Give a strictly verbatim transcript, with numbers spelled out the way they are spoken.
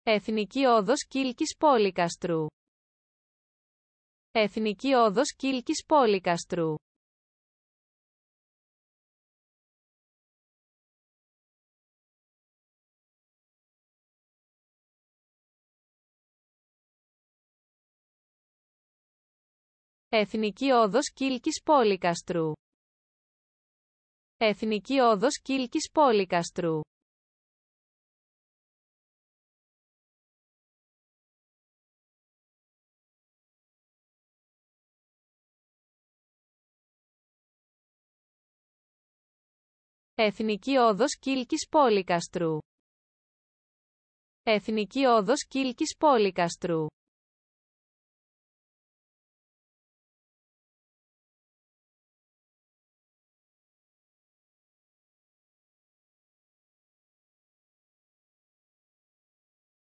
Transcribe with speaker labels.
Speaker 1: Εθνική οδός Κίλκης Πόλικαστρου. Εθνική οδός Κίλκης Πόλικαστρου. Εθνική οδός Κίλκης Πόλικαστρου. Εθνική οδός Κίλκης Πόλικαστρου. Εθνική οδός Κίλκης Πόλικαστρου. Εθνική οδός Κίλκης Πόλικαστρου.